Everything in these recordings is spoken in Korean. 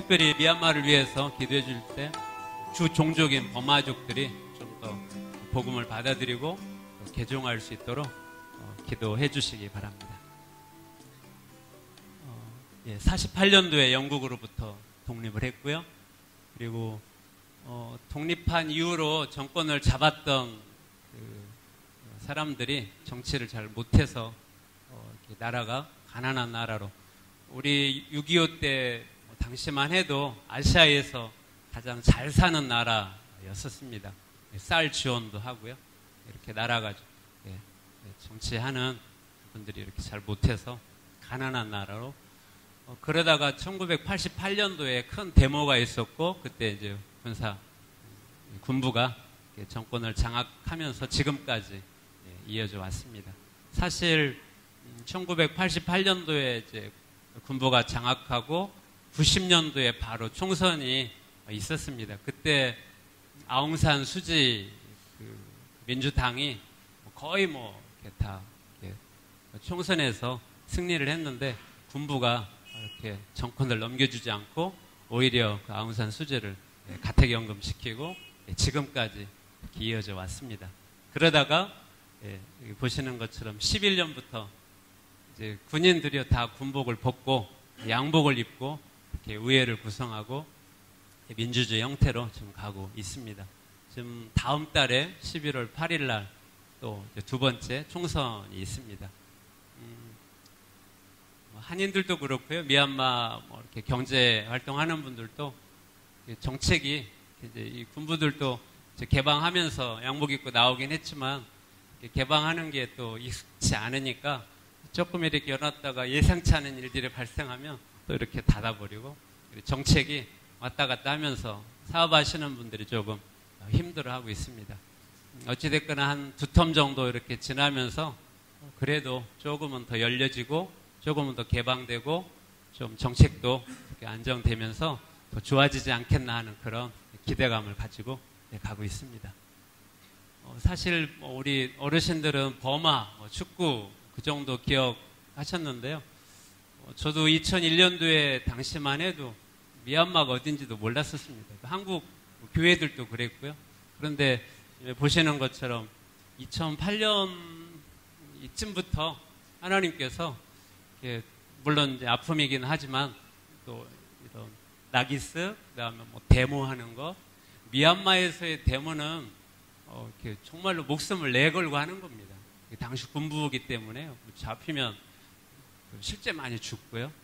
특별히 미얀마를 위해서 기도해 줄 때 주 종족인 버마족들이 좀 더 복음을 받아들이고 개종할 수 있도록 기도해 주시기 바랍니다. 48년도에 영국으로부터 독립을 했고요. 그리고 독립한 이후로 정권을 잡았던 그 사람들이 정치를 잘 못해서 나라가 가난한 나라로, 우리 6.25 때 당시만 해도 아시아에서 가장 잘 사는 나라였었습니다. 쌀 지원도 하고요. 이렇게 나라가 정치하는 분들이 이렇게 잘 못해서 가난한 나라로, 그러다가 1988년도에 큰 데모가 있었고, 그때 이제 군부가 정권을 장악하면서 지금까지 이어져 왔습니다. 사실 1988년도에 이제 군부가 장악하고 90년도에 바로 총선이 있었습니다. 그때 아웅산 수지 민주당이 거의 다 총선에서 승리를 했는데, 군부가 이렇게 정권을 넘겨주지 않고 오히려 그 아웅산 수지를 가택연금 시키고 지금까지 이어져 왔습니다. 그러다가 여기 보시는 것처럼 11년부터 이제 군인들이 다 군복을 벗고 양복을 입고 이렇게 의회를 구성하고 민주주의 형태로 지금 가고 있습니다. 지금 다음 달에 11월 8일 날 또 두 번째 총선이 있습니다. 한인들도 그렇고요. 미얀마 이렇게 경제 활동하는 분들도 정책이 이제 이 군부들도 이제 개방하면서 양복 입고 나오긴 했지만 개방하는 게 또 익숙치 않으니까 조금 이렇게 열었다가 예상치 않은 일들이 발생하면 또 이렇게 닫아버리고, 정책이 왔다 갔다 하면서 사업하시는 분들이 조금 힘들어하고 있습니다. 어찌됐거나 한 두 텀 정도 이렇게 지나면서 그래도 조금은 더 열려지고 조금은 더 개방되고 좀 정책도 이렇게 안정되면서 더 좋아지지 않겠나 하는 그런 기대감을 가지고 가고 있습니다. 사실 우리 어르신들은 버마, 축구 그 정도 기억하셨는데요. 저도 2001년도에 당시만 해도 미얀마가 어딘지도 몰랐었습니다. 한국 교회들도 그랬고요. 그런데 보시는 것처럼 2008년 이쯤부터 하나님께서 물론 이제 아픔이긴 하지만 또 이런 나기스, 그다음에 데모하는 거, 미얀마에서의 데모는 이렇게 정말로 목숨을 내걸고 하는 겁니다. 당시 군부이기 때문에 잡히면 실제 많이 죽고요.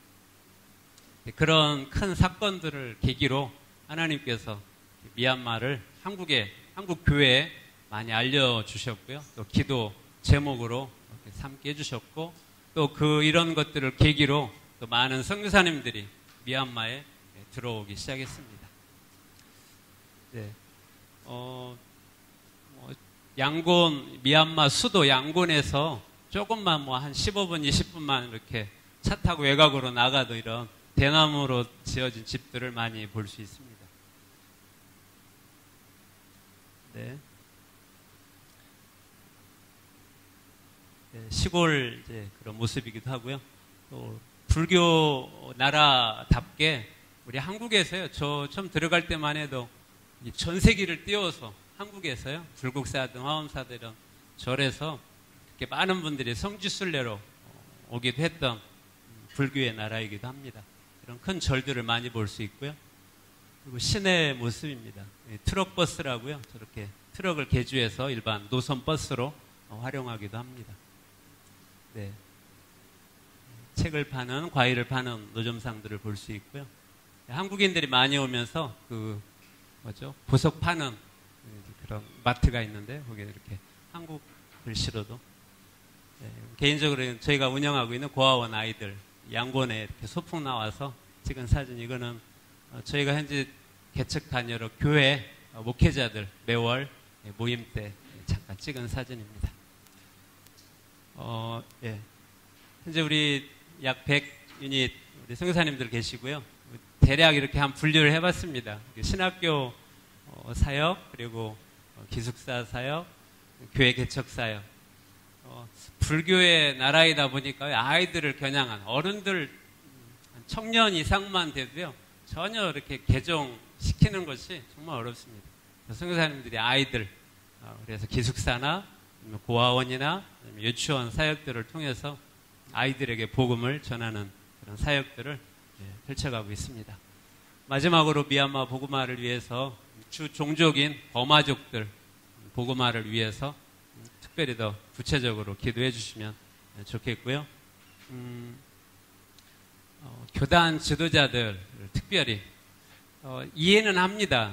그런 큰 사건들을 계기로 하나님께서 미얀마를 한국 교회에 많이 알려주셨고요. 또 기도 제목으로 이렇게 삼게 해주셨고, 또 이런 것들을 계기로 또 많은 선교사님들이 미얀마에 들어오기 시작했습니다. 네. 양곤, 미얀마 수도 양곤에서 조금만 한 15분, 20분만 이렇게 차 타고 외곽으로 나가도 이런 대나무로 지어진 집들을 많이 볼 수 있습니다. 네. 시골 그런 모습이기도 하고요. 또 불교 나라답게 우리 한국에서요, 저 처음 들어갈 때만 해도 전세기를 띄워서 한국에서요, 불국사든 화엄사들은 절에서 이렇게 많은 분들이 성지순례로 오기도 했던 불교의 나라이기도 합니다. 이런 큰 절들을 많이 볼 수 있고요. 그리고 시내 모습입니다. 트럭 버스라고요. 저렇게 트럭을 개조해서 일반 노선 버스로 활용하기도 합니다. 네. 책을 파는, 과일을 파는 노점상들을 볼 수 있고요. 한국인들이 많이 오면서 보석 파는 그런 마트가 있는데 거기에 이렇게 한국 글씨로도, 개인적으로 저희가 운영하고 있는 고아원 아이들 양곤에 이렇게 소풍 나와서 찍은 사진, 이거는 저희가 현재 개척한 여러 교회 목회자들 매월 모임 때 잠깐 찍은 사진입니다. 현재 우리 약 100유닛 우리 선교사님들 계시고요. 대략 이렇게 한 분류를 해봤습니다. 신학교 사역, 그리고 기숙사 사역, 교회 개척 사역. 불교의 나라이다 보니까 아이들을 겨냥한, 어른들 청년 이상만 돼도요, 전혀 이렇게 개종시키는 것이 정말 어렵습니다. 선교사님들이 아이들, 그래서 기숙사나 고아원이나 유치원 사역들을 통해서 아이들에게 복음을 전하는 그런 사역들을 펼쳐가고 있습니다. 마지막으로 미얀마 복음화를 위해서 주 종족인 버마족들 복음화를 위해서 특별히 더 구체적으로 기도해 주시면 좋겠고요. 교단 지도자들 특별히 이해는 합니다.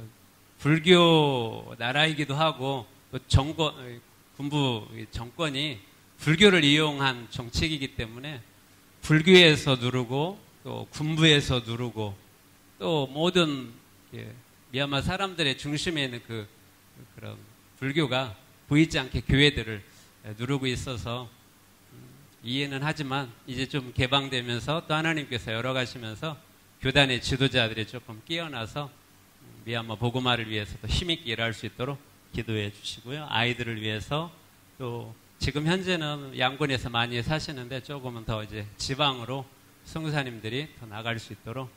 불교 나라이기도 하고 또 군부 정권이 불교를 이용한 정책이기 때문에 불교에서 누르고 또 군부에서 누르고 또 모든 미얀마 사람들의 중심에 있는 그런 불교가 보이지 않게 교회들을 누르고 있어서 이해는 하지만 이제 좀 개방되면서 또 하나님께서 열어가시면서 교단의 지도자들이 조금 깨어나서 미얀마 복음화를 위해서 더 힘있게 일할 수 있도록 기도해 주시고요. 아이들을 위해서 또 지금 현재는 양곤에서 많이 사시는데 조금은 더 이제 지방으로 선교사님들이 더 나갈 수 있도록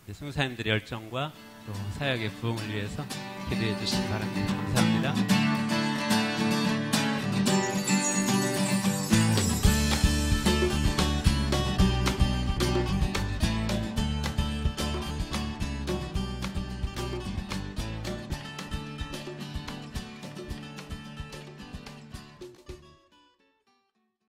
선교사님들의 열정과 또 사역의 부흥을 위해서 기도해 주시기 바랍니다. 감사합니다.